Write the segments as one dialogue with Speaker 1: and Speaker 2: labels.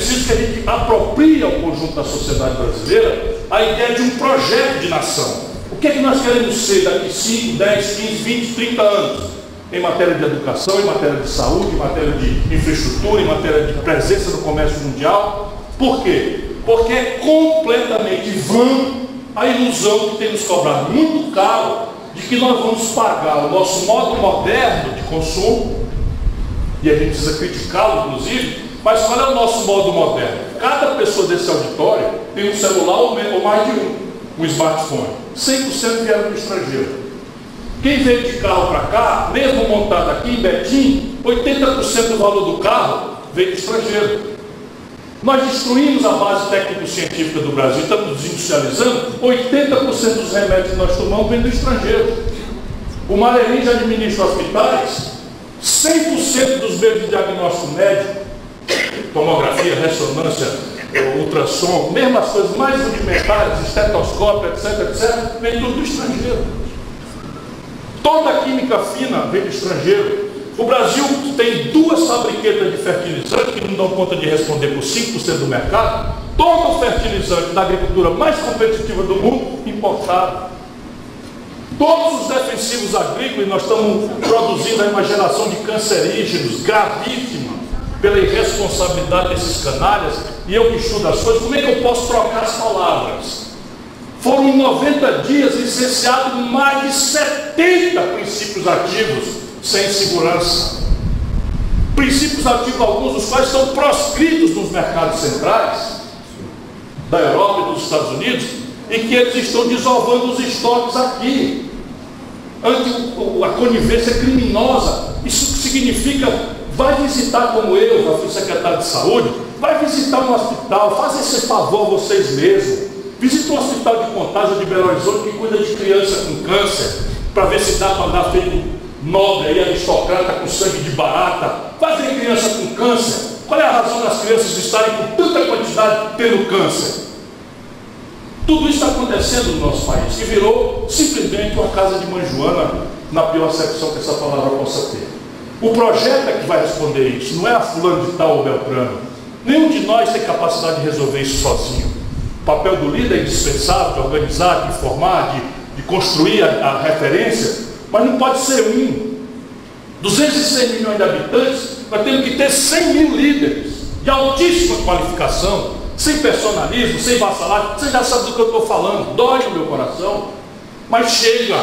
Speaker 1: preciso que a gente aproprie ao conjunto da sociedade brasileira a ideia de um projeto de nação. O que é que nós queremos ser daqui 5, 10, 15, 20, 30 anos? Em matéria de educação, em matéria de saúde, em matéria de infraestrutura, em matéria de presença no comércio mundial. Por quê? Porque é completamente vã a ilusão que tem nos cobrado muito caro de que nós vamos pagar o nosso modo moderno de consumo, e a gente precisa criticá-lo, inclusive, mas qual é o nosso modo moderno? Cada pessoa desse auditório tem um celular ou mais de um smartphone. 100% vieram do estrangeiro. Quem veio de carro para cá, mesmo montado aqui em Betim, 80% do valor do carro veio do estrangeiro. Nós destruímos a base técnico-científica do Brasil, estamos desindustrializando, 80% dos remédios que nós tomamos vêm do estrangeiro. O Marelin já administra hospitais, 100% dos meios de diagnóstico médico, tomografia, ressonância, ultrassom, mesmo as coisas mais rudimentares, estetoscópio, etc., vem tudo do estrangeiro. Toda a química fina vem do estrangeiro. O Brasil tem 2 fabriquetas de fertilizante que não dão conta de responder por 5% do mercado. Todo o fertilizante da agricultura mais competitiva do mundo, importado. Todos os defensivos agrícolas, nós estamos produzindo uma geração de cancerígenos gravíssima pela irresponsabilidade desses canalhas. E eu que estudo as coisas, como é que eu posso trocar as palavras? Foram em 90 dias licenciados mais de 70 princípios ativos sem segurança. Princípios ativos, alguns dos quais estão proscritos nos mercados centrais da Europa e dos Estados Unidos, e que eles estão desovando os estoques aqui. Ante a conivência criminosa. Isso significa, vai visitar como eu, já fui secretário de saúde, vai visitar um hospital, faz esse favor a vocês mesmos. Visita um hospital de Contagem de Belo Horizonte que cuida de criança com câncer, para ver se dá para dar feito nobre aí, aristocrata com sangue de barata. Fazem criança com câncer. Qual é a razão das crianças estarem com tanta quantidade tendo câncer? Tudo isso está acontecendo no nosso país, que virou simplesmente uma casa de mãe Joana, na pior acepção que essa palavra possa ter. O projeto é que vai responder isso, não é a fulano de tal ou Beltrano. Nenhum de nós tem capacidade de resolver isso sozinho. O papel do líder é indispensável, de organizar, de informar, de construir a referência, mas não pode ser um. 206 milhões de habitantes, nós temos que ter 100 mil líderes de altíssima qualificação, sem personalismo, sem vassalagem. Você já sabe do que eu estou falando. Dói no meu coração, mas chega.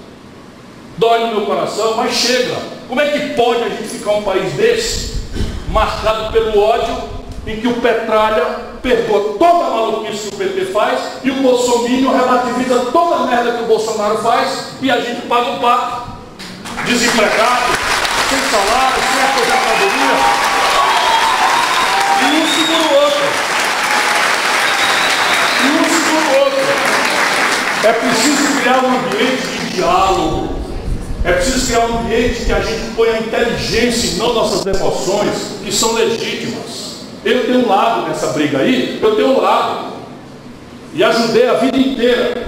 Speaker 1: Dói no meu coração, mas chega. Como é que pode a gente ficar um país desse, marcado pelo ódio, em que o Petralha perdoa toda a maluquice que o PT faz e o Bolsonaro relativiza toda a merda que o Bolsonaro faz, e a gente paga um pato, desempregado, sem salário, sem aposentadoria, e um segura o outro. É preciso criar um ambiente de diálogo. É preciso criar um ambiente que a gente ponha a inteligência e não nossas emoções, que são legítimas. Eu tenho um lado nessa briga aí, eu tenho um lado. E ajudei a vida inteira.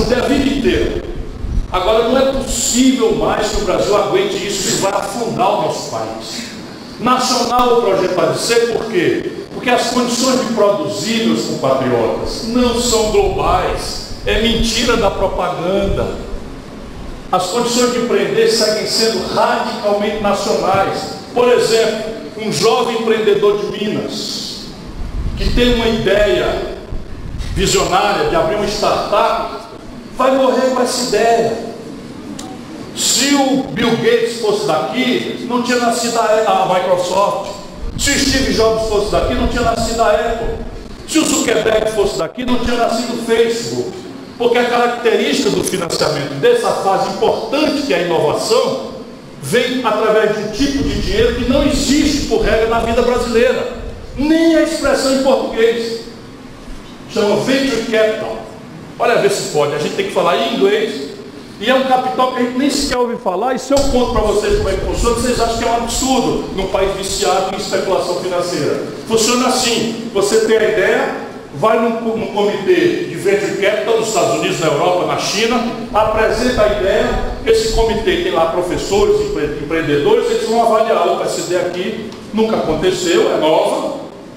Speaker 1: Agora não é possível mais que o Brasil aguente isso, isso vai afundar o nosso país. Nacional o projeto vai ser, por quê? Porque as condições de produzir, meus compatriotas, não são globais. É mentira da propaganda. As condições de empreender seguem sendo radicalmente nacionais. Por exemplo, um jovem empreendedor de Minas, que tem uma ideia visionária de abrir uma startup, vai morrer com essa ideia. Se o Bill Gates fosse daqui, não tinha nascido a Microsoft. Se o Steve Jobs fosse daqui, não tinha nascido a Apple. Se o Zuckerberg fosse daqui, não tinha nascido o Facebook. Porque a característica do financiamento dessa fase importante, que é a inovação, vem através de um tipo de dinheiro que não existe, por regra, na vida brasileira. Nem a expressão em português. Chama Venture Capital. Olha, ver se pode. A gente tem que falar em inglês. E é um capital que a gente nem sequer ouve falar. E se eu conto para vocês como é que funciona, vocês acham que é um absurdo num país viciado em especulação financeira. Funciona assim: você tem a ideia, vai num comitê de Venture Capital nos Estados Unidos, na Europa, na China, apresenta a ideia. Esse comitê tem lá professores, empreendedores, eles vão avaliar. Essa ideia aqui nunca aconteceu, é nova,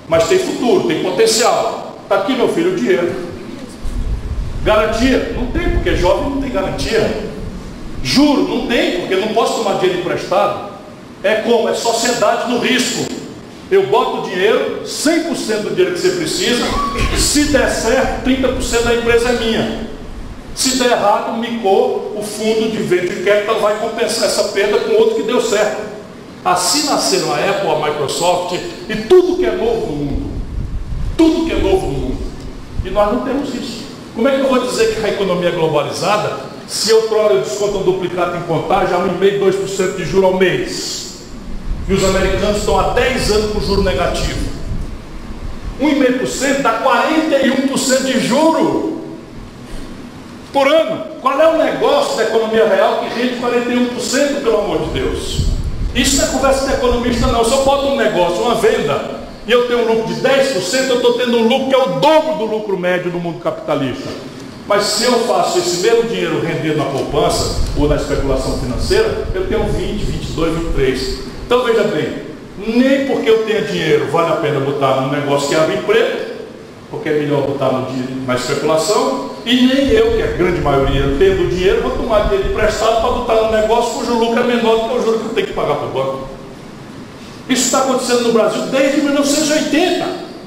Speaker 1: mas tem futuro, tem potencial. Está aqui, meu filho, o dinheiro. Garantia? Não tem, porque jovem não tem garantia. Juro? Não tem, porque não posso tomar dinheiro emprestado. É como? É sociedade no risco. Eu boto o dinheiro, 100% do dinheiro que você precisa, se der certo, 30% da empresa é minha. Se der errado, micou, o fundo de venture capital vai compensar essa perda com outro que deu certo. Assim nasceram a Apple, a Microsoft e tudo que é novo no mundo. Tudo que é novo no mundo. E nós não temos isso. Como é que eu vou dizer que a economia é globalizada se eu desconto um duplicado em contagem a 1,5%, 2% de juros ao mês? E os americanos estão há 10 anos com juro negativo. 1,5% dá 41% de juro por ano. Qual é o negócio da economia real que rende 41%, pelo amor de Deus? Isso não é conversa de economista, não. Se eu boto um negócio, uma venda, e eu tenho um lucro de 10%, eu estou tendo um lucro que é o dobro do lucro médio do mundo capitalista. Mas se eu faço esse mesmo dinheiro rendido na poupança ou na especulação financeira, eu tenho 20, 22, 23. Então veja bem, nem porque eu tenha dinheiro vale a pena botar num negócio que abre emprego, porque é melhor botar na especulação, e nem eu, que a grande maioria tendo dinheiro, vou tomar dinheiro emprestado para botar num negócio cujo lucro é menor do que o juro que eu tenho que pagar para o banco. Isso está acontecendo no Brasil desde 1980,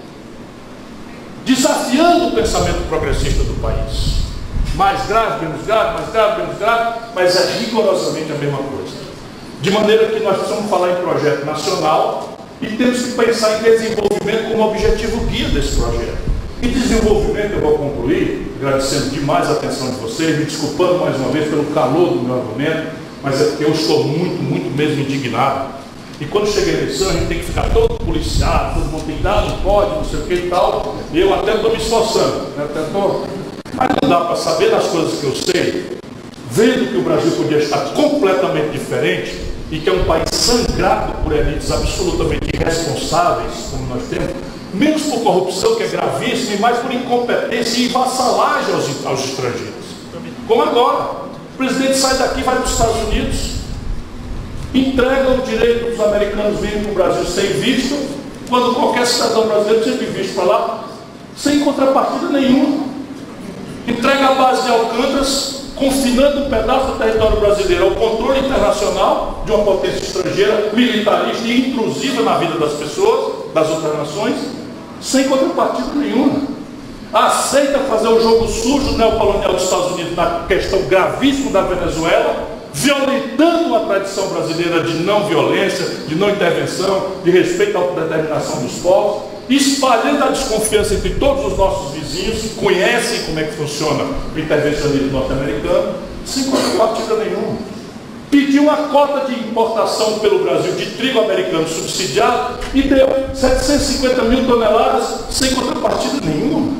Speaker 1: desafiando o pensamento progressista do país. Mais grave, menos grave, mais grave, menos grave, mas é rigorosamente a mesma coisa. De maneira que nós precisamos falar em projeto nacional e temos que pensar em desenvolvimento como objetivo guia desse projeto. E desenvolvimento, eu vou concluir, agradecendo demais a atenção de vocês, me desculpando mais uma vez pelo calor do meu argumento, mas é porque eu estou muito, muito mesmo indignado. E quando chega a eleição, a gente tem que ficar todo policiado, todo mundo tem que dar, não pode, não sei o que e tal. E eu até estou me esforçando, né? Mas não dá para saber das coisas que eu sei, vendo que o Brasil podia estar completamente diferente, e que é um país sangrado por elites absolutamente irresponsáveis, como nós temos, menos por corrupção, que é gravíssima, e mais por incompetência e vassalagem aos estrangeiros. Como agora, o presidente sai daqui e vai para os Estados Unidos, entrega o direito dos americanos virem para o Brasil sem visto, quando qualquer cidadão brasileiro tinha de visto para lá, sem contrapartida nenhuma. Entrega a base de Alcântaras, confinando um pedaço do território brasileiro ao controle internacional de uma potência estrangeira, militarista e intrusiva na vida das pessoas, das outras nações, sem contrapartida nenhuma. Aceita fazer o jogo sujo neocolonial dos Estados Unidos na questão gravíssima da Venezuela, violentando a tradição brasileira de não violência, de não intervenção, de respeito à autodeterminação dos povos, espalhando a desconfiança entre todos os nossos vizinhos que conhecem como é que funciona o intervencionismo norte-americano, sem contrapartida nenhuma. Pediu uma cota de importação pelo Brasil de trigo americano subsidiado e deu 750 mil toneladas sem contrapartida nenhuma.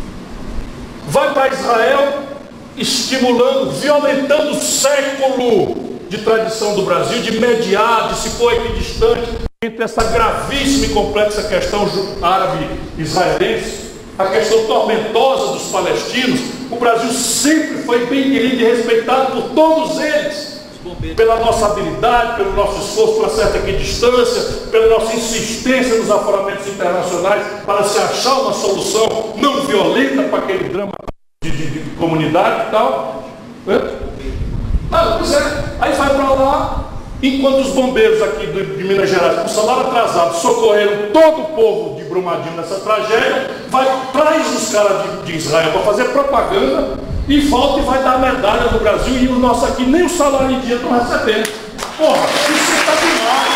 Speaker 1: Vai para Israel estimulando, violentando o século de tradição do Brasil, de mediar, de se pôr equidistante entre essa gravíssima e complexa questão árabe-israelense, a questão tormentosa dos palestinos. O Brasil sempre foi bem querido e respeitado por todos eles, pela nossa habilidade, pelo nosso esforço, pela certa equidistância, pela nossa insistência nos aforamentos internacionais para se achar uma solução não violenta para aquele drama de comunidade e tal. Pois é, aí vai para lá. Enquanto os bombeiros aqui de Minas Gerais, com salário atrasado, socorreram todo o povo de Brumadinho nessa tragédia, traz os caras de Israel para fazer propaganda e volta e vai dar medalha no Brasil, e o nosso aqui nem o salário em dia estão recebendo. Porra, isso está demais.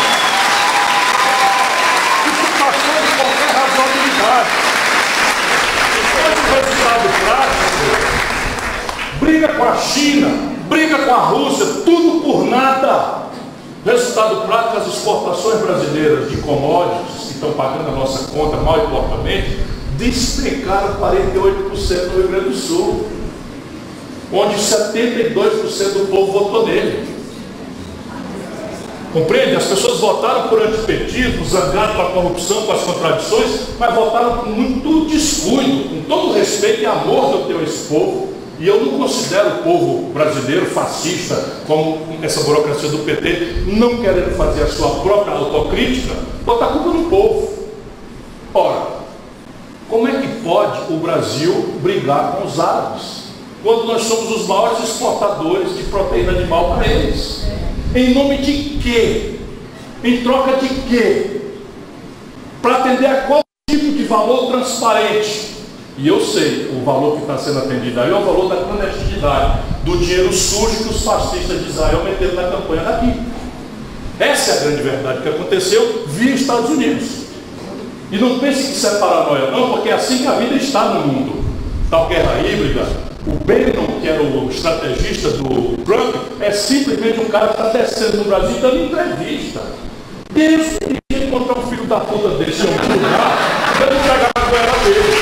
Speaker 1: Isso passou de qualquer razoabilidade. Depois do resultado prático, briga com a China, briga com a Rússia, tudo por nada. Resultado prático, as exportações brasileiras de commodities, que estão pagando a nossa conta mal e porcamente, despencaram 48% no Rio Grande do Sul, onde 72% do povo votou nele. Compreende? As pessoas votaram por antipetismo, zangaram com a corrupção, com as contradições, mas votaram com muito descuido, com todo o respeito e amor que eu tenho a esse povo. E eu não considero o povo brasileiro fascista, como essa burocracia do PT, não querendo fazer a sua própria autocrítica, botar a culpa no povo. Ora, como é que pode o Brasil brigar com os árabes, quando nós somos os maiores exportadores de proteína animal para eles? Em nome de quê? Em troca de quê? Para atender a qual tipo de valor transparente? E eu sei, o valor que está sendo atendido aí é o valor da clandestinidade, do dinheiro sujo que os fascistas de Israel meteram na campanha daqui. Essa é a grande verdade que aconteceu via Estados Unidos. E não pense que isso é paranoia, não, porque é assim que a vida está no mundo. Tal guerra híbrida, o Bannon, que era o estrategista do Trump, é simplesmente um cara que está descendo no Brasil dando entrevista. Deus queria encontrar um filho da puta desse em algum lugar, dando entregar a guerra dele.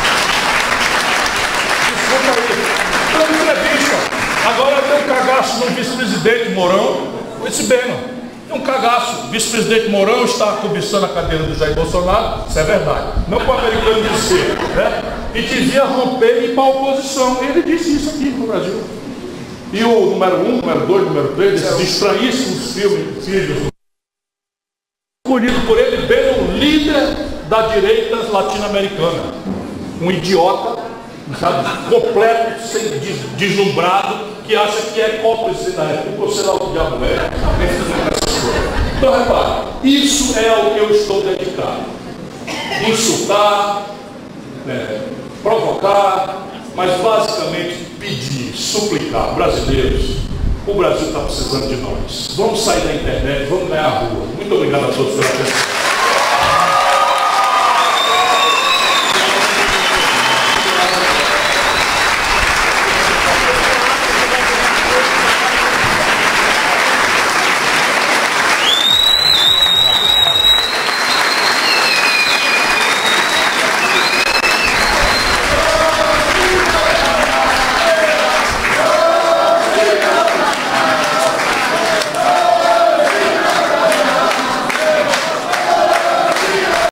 Speaker 1: Desculpa aí, dando entrevista. Agora tem um cagaço no vice-presidente Mourão, esse Bannon. Tem um cagaço. O vice-presidente Mourão está cobiçando a cadeira do Jair Bolsonaro, isso é verdade. Não para o americano dizer, né? E devia romper e ir para a oposição. Ele disse isso aqui no Brasil. E o número 1, número 2, número 3, esses estranhíssimos filhos, escolhido por ele, bem o líder da direita latino-americana. Um idiota, sabe, completo, deslumbrado, que acha que é cómplice da República, ou sei lá o que diabo é. Então, repare, isso é ao que eu estou dedicado. Insultar, provocar, mas basicamente pedir, suplicar. Brasileiros, o Brasil está precisando de nós. Vamos sair da internet, vamos ganhar a rua. Muito obrigado a todos pela atenção.